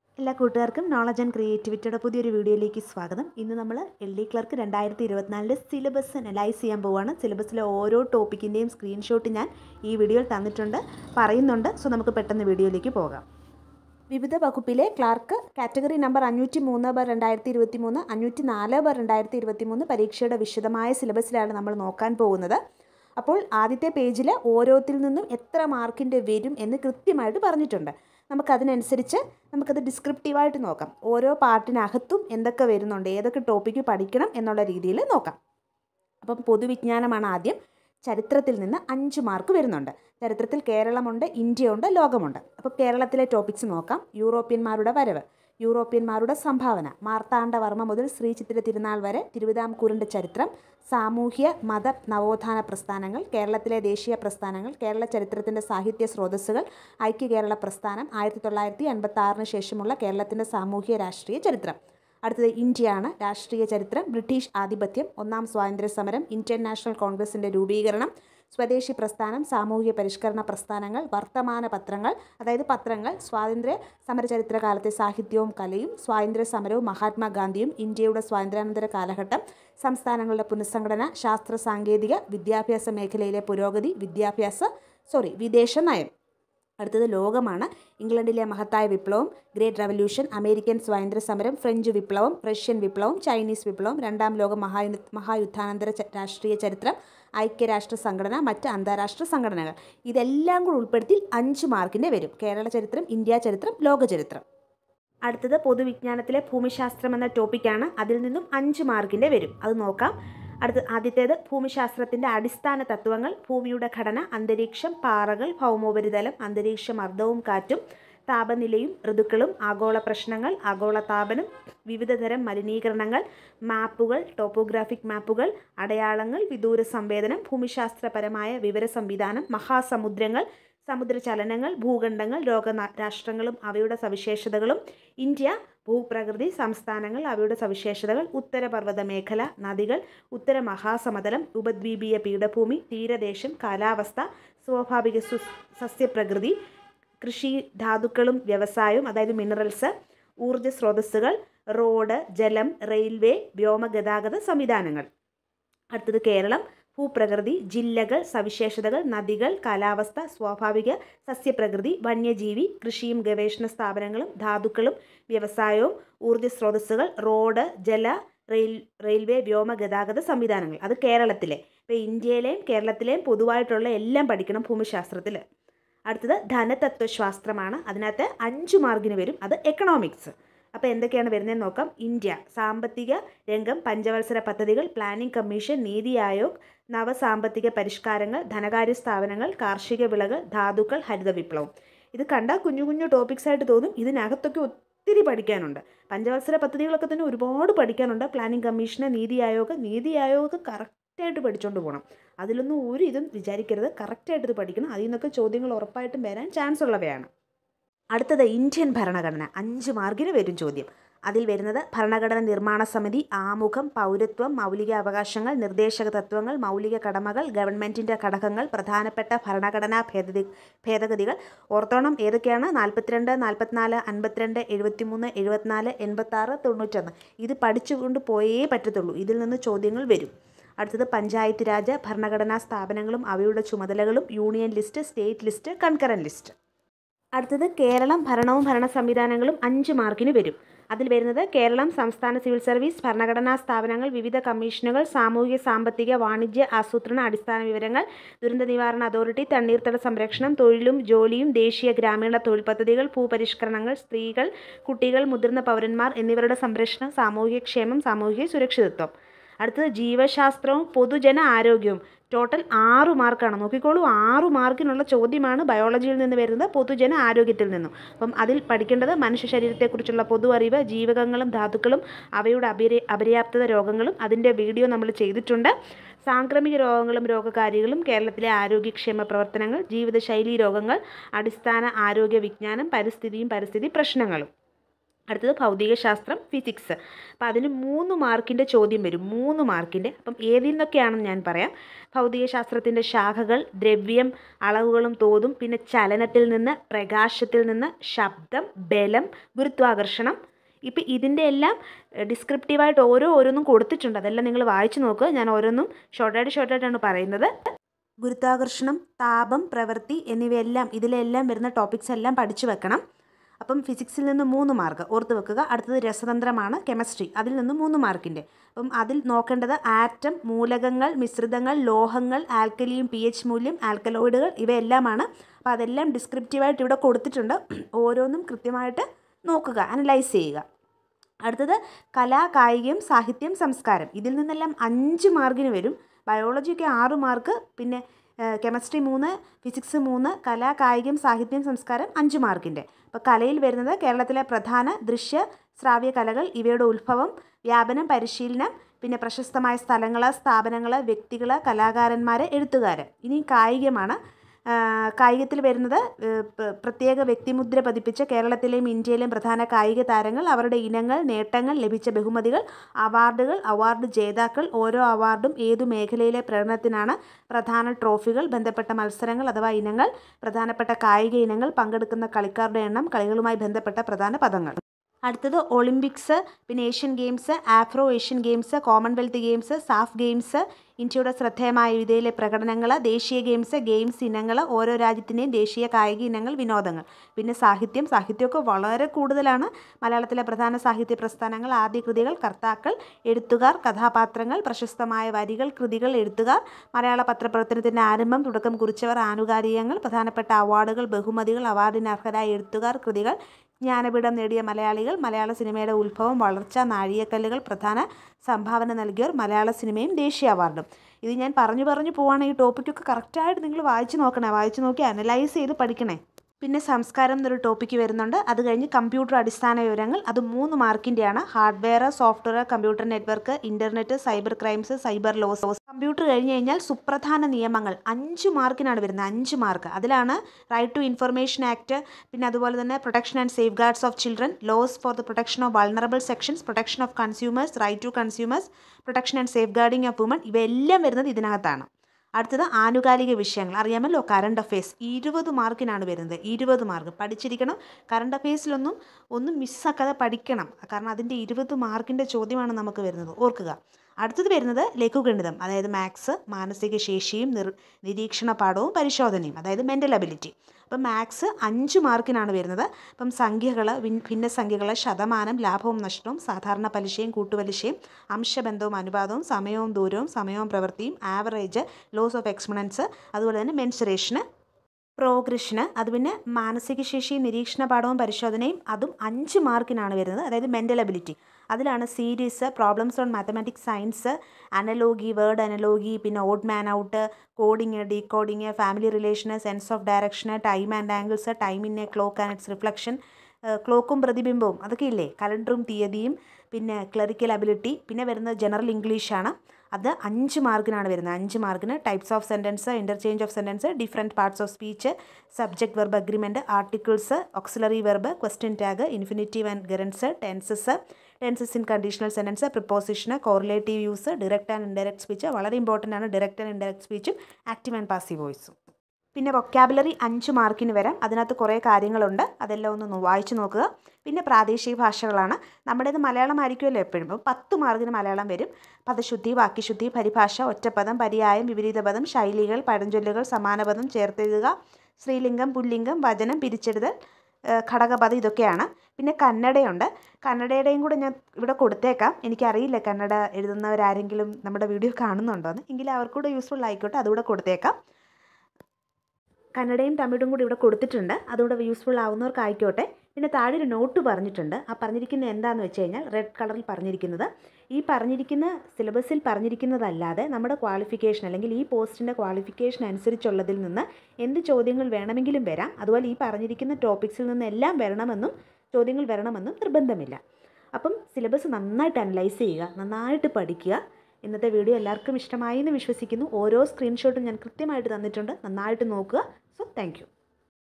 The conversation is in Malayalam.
എല്ലാ കൂട്ടുകാർക്കും നോളജ് ആൻഡ് ക്രിയേറ്റിവിറ്റിയുടെ പുതിയൊരു വീഡിയോയിലേക്ക് സ്വാഗതം. ഇന്ന് നമ്മൾ LD ക്ലർക്ക് 2024 സിലബസ് അനലൈസ് ചെയ്യാൻ പോവുകയാണ്. സിലബസിലെ ഓരോ ടോപ്പിക്കിൻ്റെയും സ്ക്രീൻഷോട്ട് ഞാൻ ഈ വീഡിയോയിൽ തന്നിട്ടുണ്ട്, പറയുന്നുണ്ട്. സോ നമുക്ക് പെട്ടെന്ന് വീഡിയോയിലേക്ക് പോകാം. വിവിധ വകുപ്പിലെ ക്ലാർക്ക് കാറ്റഗറി നമ്പർ 503/2023, 504/2023 പരീക്ഷയുടെ വിശദമായ സിലബസിലാണ് നമ്മൾ നോക്കാൻ പോകുന്നത്. അപ്പോൾ ആദ്യത്തെ പേജിൽ ഓരോത്തിൽ നിന്നും എത്ര മാർക്കിൻ്റെ വരും എന്ന് കൃത്യമായിട്ട് പറഞ്ഞിട്ടുണ്ട്. നമുക്കതിനനുസരിച്ച് നമുക്കത് ഡിസ്ക്രിപ്റ്റീവായിട്ട് നോക്കാം. ഓരോ പാർട്ടിനകത്തും എന്തൊക്കെ വരുന്നുണ്ട്, ഏതൊക്കെ ടോപ്പിക്ക് പഠിക്കണം എന്നുള്ള രീതിയിൽ നോക്കാം. അപ്പം പൊതുവിജ്ഞാനമാണ് ആദ്യം. ചരിത്രത്തിൽ നിന്ന് 5 മാർക്ക് വരുന്നുണ്ട്. ചരിത്രത്തിൽ കേരളമുണ്ട്, ഇന്ത്യയുണ്ട്, ലോകമുണ്ട്. അപ്പോൾ കേരളത്തിലെ ടോപ്പിക്സ് നോക്കാം. യൂറോപ്യന്മാരുടെ വരവ്, യൂറോപ്യന്മാരുടെ സംഭാവന, മാർത്താണ്ഡവർമ്മ മുതൽ ശ്രീ ചിത്തിര തിരുനാൾ വരെ, തിരുവിതാംകൂറിൻ്റെ ചരിത്രം, സാമൂഹ്യ മത നവോത്ഥാന പ്രസ്ഥാനങ്ങൾ, കേരളത്തിലെ ദേശീയ പ്രസ്ഥാനങ്ങൾ, കേരള ചരിത്രത്തിൻ്റെ സാഹിത്യ സ്രോതസ്സുകൾ, ഐക്യ കേരള പ്രസ്ഥാനം, 1956 ശേഷമുള്ള കേരളത്തിൻ്റെ സാമൂഹ്യ രാഷ്ട്രീയ ചരിത്രം. അടുത്തത് ഇന്ത്യയാണ്. രാഷ്ട്രീയ ചരിത്രം, ബ്രിട്ടീഷ് ആധിപത്യം, ഒന്നാം സ്വാതന്ത്ര്യ സമരം, ഇന്ത്യൻ നാഷണൽ കോൺഗ്രസിൻ്റെ രൂപീകരണം, സ്വദേശി പ്രസ്ഥാനം, സാമൂഹിക പരിഷ്കരണ പ്രസ്ഥാനങ്ങൾ, വർത്തമാന പത്രങ്ങൾ, അതായത് പത്രങ്ങൾ, സ്വാതന്ത്ര്യ സമരചരിത്ര കാലത്തെ സാഹിത്യവും കലയും, സ്വാതന്ത്ര്യ സമരവും മഹാത്മാഗാന്ധിയും, ഇന്ത്യയുടെ സ്വാതന്ത്ര്യാനന്തര കാലഘട്ടം, സംസ്ഥാനങ്ങളുടെ പുനഃസംഘടന, ശാസ്ത്ര സാങ്കേതിക വിദ്യാഭ്യാസ മേഖലയിലെ പുരോഗതി, വിദേശ നയം. അടുത്തത് ലോകമാണ്. ഇംഗ്ലണ്ടിലെ മഹത്തായ വിപ്ലവം, ഗ്രേറ്റ് റവല്യൂഷൻ, അമേരിക്കൻ സ്വാതന്ത്ര്യ സമരം, ഫ്രഞ്ച് വിപ്ലവം, റഷ്യൻ വിപ്ലവം, ചൈനീസ് വിപ്ലവം, രണ്ടാം ലോക മഹായുദ്ധാനന്തര രാഷ്ട്രീയ ചരിത്രം, ഐക്യരാഷ്ട്ര സംഘടന, മറ്റ് അന്താരാഷ്ട്ര സംഘടനകൾ. ഇതെല്ലാം കൂടി ഉൾപ്പെടുത്തി 5 മാർക്കിൻ്റെ വരും. കേരള ചരിത്രം, ഇന്ത്യ ചരിത്രം, ലോക ചരിത്രം. അടുത്തത് പൊതുവിജ്ഞാനത്തിലെ ഭൂമിശാസ്ത്രം എന്ന ടോപ്പിക്കാണ്. അതിൽ നിന്നും 5 മാർക്കിൻ്റെ വരും. അത് നോക്കാം. ആദ്യത്തേത് ഭൂമിശാസ്ത്രത്തിൻ്റെ അടിസ്ഥാന തത്വങ്ങൾ, ഭൂമിയുടെ ഘടന, അന്തരീക്ഷം, പാറകൾ, ഭൗമോപരിതലം, അന്തരീക്ഷ മർദ്ദവും കാറ്റും, താപനിലയും ഋതുക്കളും, ആഗോള പ്രശ്നങ്ങൾ, ആഗോളതാപനം, വിവിധതരം മലിനീകരണങ്ങൾ, മാപ്പുകൾ, ടോപ്പോഗ്രാഫിക് മാപ്പുകൾ, അടയാളങ്ങൾ, വിദൂര സംവേദനം, ഭൂമിശാസ്ത്രപരമായ വിവര സംവിധാനം, മഹാസമുദ്രങ്ങൾ, സമുദ്രചലനങ്ങൾ, ഭൂഖണ്ഡങ്ങൾ, രാഷ്ട്രങ്ങളും അവയുടെ സവിശേഷതകളും, ഇന്ത്യ, ഭൂപ്രകൃതി, സംസ്ഥാനങ്ങൾ, അവയുടെ സവിശേഷതകൾ, ഉത്തരപർവ്വത മേഖല, നദികൾ, ഉത്തര മഹാസമതലം, ഉപദ്വീപീയ പീഠഭൂമി, തീരദേശം, കാലാവസ്ഥ, സ്വാഭാവിക സസ്യപ്രകൃതി, കൃഷി, ധാതുക്കളും വ്യവസായവും, അതായത് മിനറൽസ്, ഊർജ്ജ സ്രോതസ്സുകൾ, റോഡ്, ജലം, റെയിൽവേ, വ്യോമഗതാഗത സംവിധാനങ്ങൾ. അടുത്തത് കേരളം, ഭൂപ്രകൃതി, ജില്ലകൾ, സവിശേഷതകൾ, നദികൾ, കാലാവസ്ഥ, സ്വാഭാവിക സസ്യപ്രകൃതി, വന്യജീവി, കൃഷിയും ഗവേഷണ സ്ഥാപനങ്ങളും, ധാതുക്കളും വ്യവസായവും, ഊർജ്ജ സ്രോതസ്സുകൾ, റോഡ്, ജല, റെയിൽവേ, വ്യോമഗതാഗത സംവിധാനങ്ങൾ. അത് കേരളത്തിലെ. ഇപ്പോൾ ഇന്ത്യയിലെയും കേരളത്തിലെയും പൊതുവായിട്ടുള്ള എല്ലാം പഠിക്കണം ഭൂമിശാസ്ത്രത്തിൽ. അടുത്തത് ധനതത്വശാസ്ത്രമാണ്. അതിനകത്ത് 5 മാർക്കിന് വരും. അത് എക്കണോമിക്സ്. അപ്പോൾ എന്തൊക്കെയാണ് വരുന്നതെന്ന് നോക്കാം. ഇന്ത്യ, സാമ്പത്തിക രംഗം, പഞ്ചവത്സര പദ്ധതികൾ, പ്ലാനിംഗ് കമ്മീഷൻ, നീതി ആയോഗ്, നവസാമ്പത്തിക പരിഷ്കാരങ്ങൾ, ധനകാര്യ സ്ഥാപനങ്ങൾ, കാർഷിക വിളകൾ, ധാതുക്കൾ, ഹരിത വിപ്ലവം. ഇത് കണ്ടാൽ കുഞ്ഞു കുഞ്ഞു ടോപ്പിക്സ് ആയിട്ട് തോന്നും. ഇതിനകത്തൊക്കെ ഒത്തിരി പഠിക്കാനുണ്ട്. പഞ്ചവത്സര പദ്ധതികളൊക്കെ തന്നെ ഒരുപാട് പഠിക്കാനുണ്ട്. പ്ലാനിംഗ് കമ്മീഷന്, നീതി ആയോഗ് കറക്റ്റായിട്ട് പഠിച്ചുകൊണ്ട് പോകണം. അതിലൊന്നും ഒരു ഇതും വിചാരിക്കരുത്. കറക്റ്റായിട്ട് ഇത് പഠിക്കണം. അതിൽ നിന്നൊക്കെ ചോദ്യങ്ങൾ ഉറപ്പായിട്ടും വരാൻ ചാൻസ് ഉള്ളവയാണ്. അടുത്തത് ഇന്ത്യൻ ഭരണഘടന. 5 മാർക്കിന് വരും ചോദ്യം. അതിൽ വരുന്നത് ഭരണഘടന നിർമ്മാണ സമിതി, ആമുഖം, പൗരത്വം, മൗലിക അവകാശങ്ങൾ, നിർദ്ദേശക തത്വങ്ങൾ, മൗലിക കടമകൾ, ഗവൺമെൻറ്റിൻ്റെ ഘടകങ്ങൾ, പ്രധാനപ്പെട്ട ഭരണഘടനാ ഭേദഗതികൾ. ഓർത്തോണം ഏതൊക്കെയാണ്? 42, 44, 52, 73, 74, 86, 91. ഇത് പഠിച്ചുകൊണ്ട് പോയേ പറ്റത്തുള്ളൂ. ഇതിൽ നിന്ന് ചോദ്യങ്ങൾ വരും. അടുത്തത് പഞ്ചായത്ത് രാജ്, ഭരണഘടനാ സ്ഥാപനങ്ങളും അവയുടെ ചുമതലകളും, union list, state list, concurrent list. അടുത്തത് കേരളം, ഭരണവും ഭരണ സംവിധാനങ്ങളും 5 മാർക്കിന് വരും. അതിൽ വരുന്നത് കേരളം സംസ്ഥാന സിവിൽ സർവീസ്, ഭരണഘടനാ സ്ഥാപനങ്ങൾ, വിവിധ കമ്മീഷനുകൾ, സാമൂഹിക സാമ്പത്തിക വാണിജ്യ ആസൂത്രണ അടിസ്ഥാന വിവരങ്ങൾ, ദുരന്ത നിവാരണ അതോറിറ്റി, തണ്ണീർത്തട സംരക്ഷണം, തൊഴിലും ജോലിയും, ദേശീയ ഗ്രാമീണ തൊഴിൽ പദ്ധതികൾ, ഭൂപരിഷ്കരണങ്ങൾ, സ്ത്രീകൾ, കുട്ടികൾ, മുതിർന്ന പൗരന്മാർ എന്നിവരുടെ സംരക്ഷണം, സാമൂഹ്യക്ഷേമം, സാമൂഹിക സുരക്ഷിതത്വം. അടുത്തത് ജീവശാസ്ത്രവും പൊതുജന ആരോഗ്യവും. ടോട്ടൽ 6 മാർക്കാണ്. നോക്കിക്കോളൂ, 6 മാർക്കിനുള്ള ചോദ്യമാണ് ബയോളജിയിൽ നിന്ന് വരുന്നത്, പൊതുജന ആരോഗ്യത്തിൽ നിന്നും. അപ്പം അതിൽ പഠിക്കേണ്ടത് മനുഷ്യ ശരീരത്തെക്കുറിച്ചുള്ള പൊതു അറിവ്, ജീവകങ്ങളും ധാതുക്കളും അവയുടെ അപര്യാപ്തത രോഗങ്ങളും. അതിൻ്റെ വീഡിയോ നമ്മൾ ചെയ്തിട്ടുണ്ട്. സാംക്രമിക രോഗങ്ങളും രോഗകാരികളും, കേരളത്തിലെ ആരോഗ്യക്ഷേമ പ്രവർത്തനങ്ങൾ, ജീവിതശൈലി രോഗങ്ങൾ, അടിസ്ഥാന ആരോഗ്യ വിജ്ഞാനം, പരിസ്ഥിതിയും പരിസ്ഥിതി പ്രശ്നങ്ങളും. അടുത്തത് ഭൗതികശാസ്ത്രം, ഫിസിക്സ്. അപ്പോൾ അതിന് 3 മാർക്കിൻ്റെ ചോദ്യം വരും, 3 മാർക്കിൻ്റെ. അപ്പം ഏതിൽ നിന്നൊക്കെയാണെന്ന് ഞാൻ പറയാം. ഭൗതികശാസ്ത്രത്തിൻ്റെ ശാഖകൾ, ദ്രവ്യം, അളവുകളും തോതും, പിന്നെ ചലനത്തിൽ നിന്ന്, പ്രകാശത്തിൽ നിന്ന്, ശബ്ദം, ബലം, ഗുരുത്വാകർഷണം. ഇപ്പം ഇതിൻ്റെ എല്ലാം ഡിസ്ക്രിപ്റ്റീവായിട്ട് ഓരോന്നും കൊടുത്തിട്ടുണ്ട്. അതെല്ലാം നിങ്ങൾ വായിച്ചു നോക്കുക. ഞാൻ ഓരോന്നും ഷോർട്ടായിട്ടാണ് പറയുന്നത്. ഗുരുത്വാകർഷണം, താപം, പ്രവൃത്തി എന്നിവയെല്ലാം ഇതിലെല്ലാം വരുന്ന ടോപ്പിക്സ് എല്ലാം പഠിച്ചു വെക്കണം. അപ്പം ഫിസിക്സിൽ നിന്ന് 3 മാർക്ക് ഓർത്ത് വെക്കുക. അടുത്തത് രസതന്ത്രമാണ്, കെമിസ്ട്രി. അതിൽ നിന്ന് 3 മാർക്കിൻ്റെ. അപ്പം അതിൽ നോക്കേണ്ടത് ആറ്റം, മൂലകങ്ങൾ, മിശ്രിതങ്ങൾ, ലോഹങ്ങൾ, ആൽക്കലിയും pH മൂല്യം, ആൽക്കലോയിഡുകൾ ഇവയെല്ലാമാണ്. അപ്പോൾ അതെല്ലാം ഡിസ്ക്രിപ്റ്റീവായിട്ട് ഇവിടെ കൊടുത്തിട്ടുണ്ട്. ഓരോന്നും കൃത്യമായിട്ട് നോക്കുക, അനലൈസ് ചെയ്യുക. അടുത്തത് കലാ, കായികം, സാഹിത്യം, സംസ്കാരം. ഇതിൽ നിന്നെല്ലാം 5 മാർക്കിന് വരും. ബയോളജിക്ക് 6 മാർക്ക്, പിന്നെ കെമിസ്ട്രി 3, ഫിസിക്സ് 3, കല, കായികം, സാഹിത്യം, സംസ്കാരം 5 മാർക്കിൻ്റെ. അപ്പോൾ കലയിൽ വരുന്നത് കേരളത്തിലെ പ്രധാന ദൃശ്യ ശ്രാവ്യ കലകൾ, ഇവയുടെ ഉത്ഭവം, വ്യാപനം, പരിശീലനം, പിന്നെ പ്രശസ്തമായ സ്ഥലങ്ങൾ, സ്ഥാപനങ്ങൾ, വ്യക്തികൾ, കലാകാരന്മാർ, എഴുത്തുകാർ. ഇനി കായികമാണ്. കായികത്തിൽ വരുന്നത് പ്രത്യേക വ്യക്തിമുദ്ര പതിപ്പിച്ച കേരളത്തിലെയും ഇന്ത്യയിലെയും പ്രധാന കായിക താരങ്ങൾ, അവരുടെ ഇനങ്ങൾ, നേട്ടങ്ങൾ, ലഭിച്ച ബഹുമതികൾ, അവാർഡുകൾ, അവാർഡ് ജേതാക്കൾ, ഓരോ അവാർഡും ഏതു മേഖലയിലെ പ്രകടനത്തിനാണ്, പ്രധാന ട്രോഫികൾ, ബന്ധപ്പെട്ട മത്സരങ്ങൾ അഥവാ ഇനങ്ങൾ, പ്രധാനപ്പെട്ട കായിക ഇനങ്ങൾ, പങ്കെടുക്കുന്ന കളിക്കാരുടെ എണ്ണം, കളികളുമായി ബന്ധപ്പെട്ട പ്രധാന പദങ്ങൾ. അടുത്തത് ഒളിമ്പിക്സ്, പിന്നെ Asian games, Afro Asian games, Commonwealth games, SAF games, ഇന്ത്യയുടെ ശ്രദ്ധേയമായ വിവിധയിലെ പ്രകടനങ്ങൾ, ദേശീയ ഗെയിംസ് ഇനങ്ങൾ, ഓരോ രാജ്യത്തിൻ്റെയും ദേശീയ കായിക ഇനങ്ങൾ, വിനോദങ്ങൾ. പിന്നെ സാഹിത്യമൊക്കെ വളരെ കൂടുതലാണ്. മലയാളത്തിലെ പ്രധാന സാഹിത്യ പ്രസ്ഥാനങ്ങൾ, ആദ്യ കൃതികൾ, കർത്താക്കൾ, എഴുത്തുകാർ, കഥാപാത്രങ്ങൾ, പ്രശസ്തമായ വരികൾ, കൃതികൾ, എഴുത്തുകാർ, മലയാള പത്രപ്രവർത്തനത്തിൻ്റെ ആരംഭം, തുടക്കം കുറിച്ചവർ, ആനുകാലികങ്ങൾ, പ്രധാനപ്പെട്ട അവാർഡുകൾ, ബഹുമതികൾ, അവാർഡിന് അർഹരായ എഴുത്തുകാർ, കൃതികൾ, ജ്ഞാനപീഠം നേടിയ മലയാളികൾ, മലയാള സിനിമയുടെ ഉത്ഭവം, വളർച്ച, നാഴികക്കല്ലുകൾ, പ്രധാന സംഭാവന നൽകിയവർ, മലയാള സിനിമയും ദേശീയ അവാർഡും. ഇത് ഞാൻ പറഞ്ഞു പോവാണ്. ഈ ടോപ്പിക്കൊക്കെ കറക്റ്റായിട്ട് നിങ്ങൾ വായിച്ചു നോക്കി അനലൈസ് ചെയ്ത് പഠിക്കണേ. പിന്നെ സംസ്കാരം എന്നൊരു ടോപ്പിക്ക് വരുന്നുണ്ട്. അത് കഴിഞ്ഞ് കമ്പ്യൂട്ടർ അടിസ്ഥാന വിവരങ്ങൾ, അത് 3 മാർക്കിൻ്റെയാണ്. Hardware, software, computer network, internet, cyber crimes, cyber laws. Computer കഴിഞ്ഞ് കഴിഞ്ഞാൽ സുപ്രധാന നിയമങ്ങൾ 5 മാർക്കിനാണ് വരുന്നത്. 5 മാർക്ക്. അതിലാണ് റൈറ്റ് ടു ഇൻഫർമേഷൻ ആക്ട്, പിന്നെ അതുപോലെ തന്നെ protection and safeguards of children, laws for the protection of vulnerable sections, protection of consumers, right to consumers, protection and safeguarding of woman. ഇവയെല്ലാം വരുന്നത് ഇതിനകത്താണ്. അടുത്തത് ആനുകാലിക വിഷയങ്ങൾ. അറിയാമല്ലോ, കറണ്ട് അഫെയർസ് 20 മാർക്കിനാണ് വരുന്നത്. 20 മാർക്ക് പഠിച്ചിരിക്കണം. കറണ്ട് അഫെയർസിലൊന്നും മിസ്സാക്കാതെ പഠിക്കണം. കാരണം അതിൻ്റെ 20 മാർക്കിൻ്റെ ചോദ്യമാണ് നമുക്ക് വരുന്നത്, ഓർക്കുക. അടുത്തത് വരുന്നത് ലഘുഗണിതം, അതായത് മാത്സ്, മാനസിക ശേഷിയും നിരീക്ഷണ പാഠവും പരിശോധനയും, അതായത് മെൻ്റൽ അബിലിറ്റി. അപ്പം മാത്സ് 5 മാർക്കിനാണ് വരുന്നത്. അപ്പം സംഖ്യകൾ, ഭിന്നസംഖ്യകൾ, ശതമാനം, ലാഭവും നഷ്ടവും, സാധാരണ പലിശയും കൂട്ടുപലിശയും, അംശബന്ധവും അനുപാതവും, സമയവും ദൂരവും, സമയവും പ്രവൃത്തിയും, ആവറേജ്, ലോസ് ഓഫ് എക്സ്പൊണൻസ്, അതുപോലെ തന്നെ മെൻസുറേഷന്, പ്രോഗ്രഷന്. അത് പിന്നെ മാനസിക ശേഷി, നിരീക്ഷണ പാഠവും പരിശോധനയും, അതും 5 മാർക്കിനാണ് വരുന്നത്. അതായത് മെൻ്റൽ അബിലിറ്റി. അതിലാണ് series, problems on mathematics, science, analogy, word analogy, പിന്നെ odd man out, coding, decoding, family relation, sense of direction, time and angles, time in a clock and its reflection, ക്ലോക്കും പ്രതിബിംബവും, അതൊക്കെ ഇല്ലേ, കലണ്ടറും തീയതിയും, പിന്നെ ക്ലറിക്കൽ അബിലിറ്റി. പിന്നെ വരുന്നത് ജനറൽ ഇംഗ്ലീഷാണ്. അത് 5 മാർക്കിനാണ് വരുന്നത്. 5 മാർക്കിന് types of sentence, interchange of sentence, different parts of speech, subject verb agreement, articles, auxiliary verb, question tag, infinitive and gerunds, tenses in conditional sentence, preposition, correlative use, direct and indirect speech. വളരെ ഇമ്പോർട്ടൻ്റ് ആണ് ഡയറക്റ്റ് ആൻഡ് ഇൻഡയറക്റ്റ് സ്പീച്ചും ആക്റ്റീവ് ആൻഡ് പാസീവ് വോയിസും. പിന്നെ വൊക്കാബുലറി 5 മാർക്കിന് വരാം. അതിനകത്ത് കുറേ കാര്യങ്ങളുണ്ട്, അതെല്ലാം ഒന്ന് വായിച്ചു നോക്കുക. പിന്നെ പ്രാദേശിക ഭാഷകളാണ്. നമ്മുടേത് മലയാളമായിരിക്കുമല്ലോ എപ്പോഴും. അപ്പോൾ 10 മാർക്കിന് മലയാളം വരും. പദശുദ്ധി, വാക്യശുദ്ധി, പരിഭാഷ, ഒറ്റപ്പദം, പര്യായം, വിപരീത പദം, ശൈലികൾ, പഴഞ്ചൊല്ലുകൾ, സമാനപദം, ചേർത്തെഴുതുക, സ്ത്രീലിംഗം, പുല്ലിംഗം, വചനം, പിരിച്ചെഴുതൽ, ഘടകപദം, ഇതൊക്കെയാണ്. പിന്നെ കന്നഡയുണ്ട്. കന്നഡയുടെയും കൂടെ ഞാൻ ഇവിടെ കൊടുത്തേക്കാം. എനിക്കറിയില്ല കന്നഡ എഴുതുന്നവരാരെങ്കിലും നമ്മുടെ വീഡിയോ കാണുന്നുണ്ടോയെന്ന്. എങ്കിലും അവർക്കൂടെ യൂസ്ഫുൾ ആയിക്കോട്ടെ, അതുകൂടെ കൊടുത്തേക്കാം. കന്നഡയും തമിഴും കൂടി ഇവിടെ കൊടുത്തിട്ടുണ്ട്, അതുകൂടെ യൂസ്ഫുൾ ആവുന്നവർക്ക് ആയിക്കോട്ടെ. പിന്നെ താഴെ ഒരു നോട്ട് പറഞ്ഞിട്ടുണ്ട്. ആ പറഞ്ഞിരിക്കുന്നത് എന്താണെന്ന് വെച്ച് കഴിഞ്ഞാൽ റെഡ് കളറിൽ പറഞ്ഞിരിക്കുന്നത്, ഈ പറഞ്ഞിരിക്കുന്ന സിലബസിൽ പറഞ്ഞിരിക്കുന്നതല്ലാതെ നമ്മുടെ ക്വാളിഫിക്കേഷൻ അല്ലെങ്കിൽ ഈ പോസ്റ്റിൻ്റെ ക്വാളിഫിക്കേഷൻ അനുസരിച്ചുള്ളതിൽ നിന്ന് എന്ത് ചോദ്യങ്ങൾ വേണമെങ്കിലും വരാം. അതുപോലെ ഈ പറഞ്ഞിരിക്കുന്ന ടോപ്പിക്സിൽ നിന്ന് എല്ലാം ചോദ്യങ്ങൾ വരണമെന്നും നിർബന്ധമില്ല. അപ്പം സിലബസ് നന്നായിട്ട് അനലൈസ് ചെയ്യുക, നന്നായിട്ട് പഠിക്കുക. ഇന്നത്തെ വീഡിയോ എല്ലാവർക്കും ഇഷ്ടമായി എന്ന് വിശ്വസിക്കുന്നു. ഓരോ സ്ക്രീൻഷോട്ടും ഞാൻ കൃത്യമായിട്ട് തന്നിട്ടുണ്ട്, നന്നായിട്ട് നോക്കുക. So thank U.